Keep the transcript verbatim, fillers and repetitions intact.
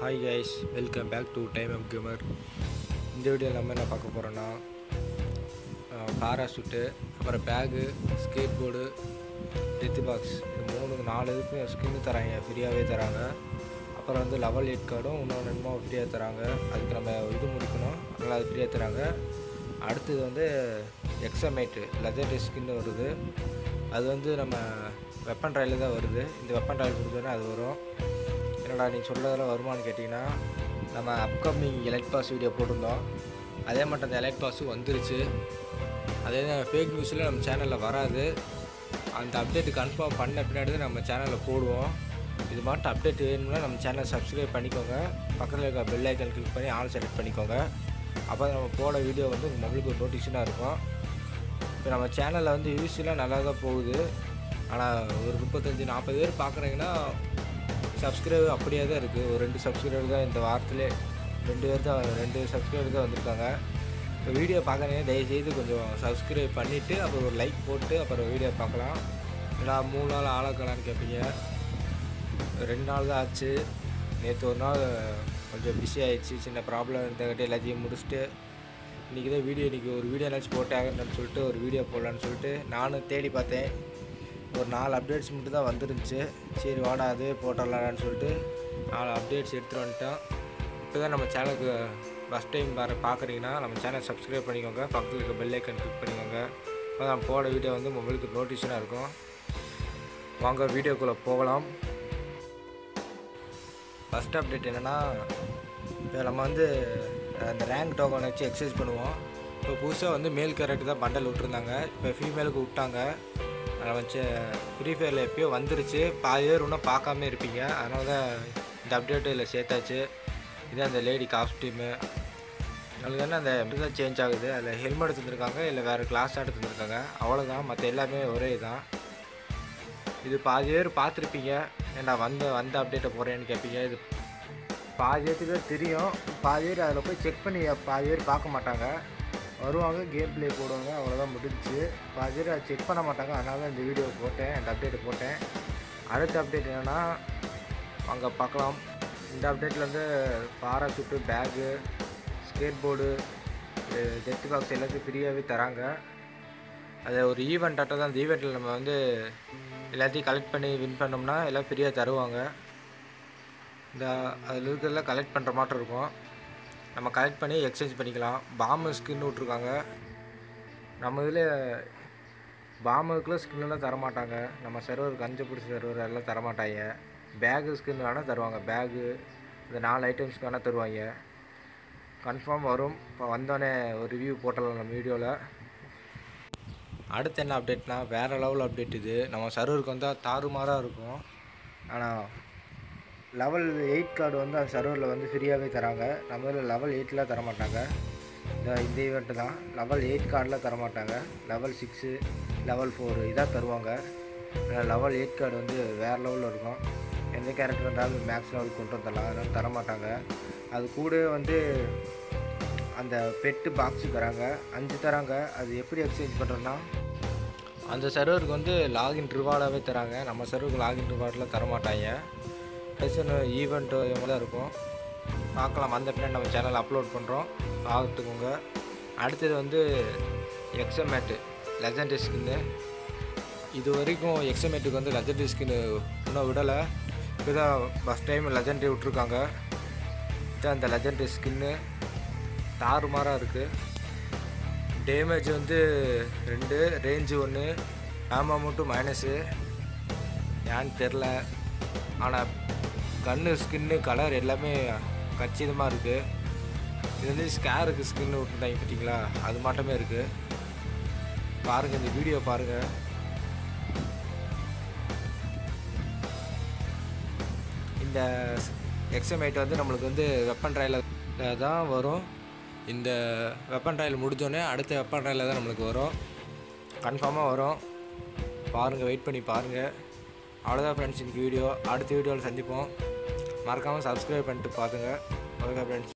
Hi guys, welcome back to time of gamer. இந்த வீடியோவில் நம்ம என்ன பார்க்க போகிறோன்னா, பாராசூட்டு, அப்புறம் bag, skate board, death box, இது மூணு நாலு இதுக்கும் ஸ்கின்னு தராங்க, ஃப்ரீயாகவே தராங்க. அப்புறம் வந்து லெவல் எயிட் கார்டும் இன்னொன்று என்னமோ ஃப்ரீயாக தராங்க. அதுக்கு நம்ம இது முடிக்கணும், அதனால் அது ஃப்ரீயாக தராங்க. அடுத்தது வந்து எக்ஸமேட்டு லெதர் ஸ்கின்னு வருது. அது வந்து நம்ம வெப்பன் ட்ராயில் தான் வருது. இந்த வெப்பன் ட்ராயில் கொடுத்தோன்னா அது வரும். என்னடா நீங்கள் சொல்கிறதெல்லாம் வருமானு கேட்டிங்கன்னா, நம்ம அப்கமிங் எலைட் பாஸ் வீடியோ போட்டிருந்தோம். அதே மட்டும் அந்த எலைட் பாஸும் வந்துருச்சு. அதே தான் ஃபேக் நியூஸில் நம்ம சேனலில் வராது. அந்த அப்டேட்டு கன்ஃபார்ம் பண்ண பின்னாடி தான் நம்ம சேனலில் போடுவோம். இது மட்டும் அப்டேட் வேணும்னா நம்ம சேனலை சப்ஸ்கிரைப் பண்ணிக்கோங்க. பக்கத்தில் இருக்க பெல் ஐக்கன் கிளிக் பண்ணி ஆல் செலக்ட் பண்ணிக்கோங்க. அப்போ நம்ம போட வீடியோ வந்து உங்கள் மொபைலுக்கு ஒரு நோட்டிஃபிகேஷனாக இருக்கும். இப்போ நம்ம சேனலில் வந்து வியூஸ்லாம் நல்லா தான் போகுது. ஆனால் ஒரு முப்பத்தஞ்சு நாற்பது பேர் பார்க்குறீங்கன்னா சப்ஸ்கிரைபர் அப்படியே தான் இருக்குது. ஒரு ரெண்டு சப்ஸ்கிரைபர் தான் இந்த வாரத்திலே ரெண்டு பேர் தான் ரெண்டு சப்ஸ்கிரைபர் தான் வந்திருக்காங்க. இப்போ வீடியோ பார்க்குறீங்க, தயவுசெய்து கொஞ்சம் சப்ஸ்கிரைப் பண்ணிவிட்டு அப்புறம் ஒரு லைக் போட்டு அப்புறம் வீடியோ பார்க்கலாம். இல்லை மூணு நாள் ஆளாக்கலான்னு கேட்பீங்க. ரெண்டு நாள் தான் ஆச்சு. நேற்று ஒரு நாள் கொஞ்சம் பிஸி ஆகிடுச்சு, சின்ன ப்ராப்ளம் இருந்தகிட்ட எல்லாத்தையும் முடிச்சுட்டு இன்றைக்கி தான் வீடியோ இன்றைக்கி ஒரு வீடியோ என்னாச்சும் போட்டாங்கன்னு சொல்லிட்டு ஒரு வீடியோ போடலான்னு சொல்லிட்டு நானும் தேடி பார்த்தேன். ஒரு நாலு அப்டேட்ஸ் மட்டும் தான் வந்துருந்துச்சு. சரி வாடா அது போட்டுடலான்னு சொல்லிட்டு நாலு அப்டேட்ஸ் எடுத்துகிட்டு வந்துட்டோம். இப்போ தான் நம்ம சேனலுக்கு ஃபஸ்ட் டைம் வர பார்க்குறீங்கன்னா நம்ம சேனல் சப்ஸ்கிரைப் பண்ணிக்கோங்க. பக்கத்தில் இருக்க பெல் ஐக்கன் கிளிக் பண்ணிக்கோங்க. அப்போ நம்ம போட வீடியோ வந்து மொபைலுக்கு நோட்டிஃபிகேஷனாக இருக்கும். வாங்க வீடியோக்குள்ளே போகலாம். ஃபஸ்ட் அப்டேட் என்னென்னா, இப்போ நம்ம வந்து அந்த ரேங்க் டோக்கன் வச்சு எக்ஸசைஸ் பண்ணுவோம். இப்போ புதுசாக வந்து மேல் கேரக்டர் தான் பண்டல் விட்டுருந்தாங்க. இப்போ ஃபீமேலுக்கு விட்டாங்க. அதை வச்சு ஃப்ரீ ஃபயரில் எப்போயோ வந்துருச்சு. பாதி பேர் இன்னும் பார்க்காம இருப்பீங்க. அதனால தான் இந்த அப்டேட்டு இதில் சேர்த்தாச்சு. இதுதான் அந்த லேடி காஸ்டியூமு. அதுக்கு என்ன அந்த எப்படி தான் சேஞ்ச் ஆகுது. அதில் ஹெல்மெட் எடுத்துருக்காங்க, இல்லை வேறு கிளாஸ் ஆட் எடுத்துருக்காங்க, அவ்வளோதான். மற்ற எல்லாமே ஒரே தான். இது பாதி பேர் பார்த்துருப்பீங்க. ஏன்டா வந்த வந்த அப்டேட்டை போகிறேன்னு கேட்பீங்க. இது பாதி பேருக்கு தான் தெரியும். பாதி பேர் அதில் போய் செக் பண்ணி பாதி பேர் பார்க்க மாட்டாங்க. வருவாங்க, கேம் ப்ளே போடுவாங்க, அவ்வளோதான் முடிஞ்சிச்சு. பாதி பேர் அதை செக் பண்ண மாட்டாங்க. அதனால தான் இந்த வீடியோ போட்டேன், இந்த அப்டேட்டு போட்டேன். அடுத்த அப்டேட் என்னென்னா, அங்கே பார்க்கலாம். இந்த அப்டேட்டில் வந்து parachute, bag, skate board, death box எல்லாத்தையும் ஃப்ரீயாகவே தராங்க. அது ஒரு ஈவெண்ட் ஆட்ட தான். அந்த ஈவெண்ட்டில் நம்ம வந்து எல்லாத்தையும் கலெக்ட் பண்ணி வின் பண்ணோம்னா எல்லாம் ஃப்ரீயாக தருவாங்க. இந்த அதில் இருக்கிறதெல்லாம் கலெக்ட் பண்ணுற மாட்டம் இருக்கும். நம்ம கலெக்ட் பண்ணி எக்ஸ்சேஞ்ச் பண்ணிக்கலாம். பாம்பு ஸ்கின்னு விட்ருக்காங்க. நம்ம இதில் பாம்புக்குள்ளே ஸ்கின்லாம் தரமாட்டாங்க. நம்ம சர்வர் கஞ்ச பிடிச்ச சர்வர் எல்லாம் தரமாட்டாங்க. பேகு ஸ்கின் வேணால் தருவாங்க. பேகு இந்த நாலு ஐட்டம்ஸ்க்கு வேணால் தருவாங்க. கன்ஃபார்ம் வரும். இப்போ வந்தோடனே ஒரு ரிவ்யூ போட்டலாம் நம்ம வீடியோவில். அடுத்து என்ன அப்டேட்னா, வேறு லெவல் அப்டேட் இது. நம்ம சர்வருக்கு வந்தால் தாறுமாறாக இருக்கும். ஆனால் லெவல் எயிட் கார்டு வந்து அந்த சர்வரில் வந்து ஃப்ரீயாகவே தராங்க. நம்ம இதில் லெவல் எயிட்டில் தரமாட்டாங்க. இந்த இந்த ஈவெண்ட்டு தான் லெவல் எயிட் கார்டில் தரமாட்டாங்க. லெவல் சிக்ஸு, லெவல் ஃபோரு இதாக தருவாங்க. லெவல் எயிட் கார்டு வந்து வேறு லெவலில் இருக்கும். எந்த கேரக்டர் இருந்தாலும் மேக்ஸ் லெவலுக்கு கொண்டு வந்துடலாம். அதனால் தரமாட்டாங்க. அது கூட வந்து அந்த பெட்டு பாக்ஸு தராங்க, அஞ்சு தராங்க. அது எப்படி எக்ஸ்சேஞ்ச் பண்ணுறோன்னா, அந்த சர்வருக்கு வந்து லாகின் ரிவார்டாகவே தராங்க. நம்ம சர்வருக்கு லாகின் ரிவார்டில் தரமாட்டாங்க. ப்ளஸ் ஒன்று ஈவெண்ட்டு இவங்க தான் இருக்கும். பார்க்கலாம், வந்த பின்னாடி நம்ம சேனல் அப்லோட் பண்ணுறோம், பார்த்துக்கோங்க. அடுத்தது வந்து எக்ஸமேட்டு லெஜெண்டரி ஸ்கின்னு. இது வரைக்கும் எக்ஸமேட்டுக்கு வந்து லெஜெண்டரி ஸ்கின்னு இன்னும் விடலை. இப்போ தான் ஃபஸ்ட் டைம் லெஜெண்டரி விட்ருக்காங்க. இதுதான் அந்த லெஜெண்டரி ஸ்கின்னு. தாறுமாறாக இருக்குது. டேமேஜ் வந்து ரெண்டு, ரேஞ்சு ஒன்று, ஆமா மட்டும் மைனஸு. ஏன்னு தெரில. ஆனால் கன்று ஸ்கின்னு கலர் எல்லாமே கச்சிதமாக இருக்குது. இது வந்து ஸ்கேருக்கு ஸ்கின்னு விட்டுட்டாங்க பார்த்தீங்களா, அது மட்டுமே இருக்குது. பாருங்கள், இந்த வீடியோ பாருங்கள். இந்த எக்ஸமேட் வந்து நம்மளுக்கு வந்து வெப்பன் ட்ராயில் தான் வரும். இந்த வெப்பன் ட்ராயில் முடிஞ்சோடனே அடுத்த வெப்பன் ட்ராயில் தான் நம்மளுக்கு வரும். கன்ஃபார்மாக வரும். பாருங்கள், வெயிட் பண்ணி பாருங்கள். அவ்வளோதான் ஃப்ரெண்ட்ஸ், இன்றைக்கி வீடியோ. அடுத்த வீடியோவில் சந்திப்போம். மறக்காமல் சப்ஸ்கிரைப் பண்ணிட்டு பார்த்துங்க. Okay friends.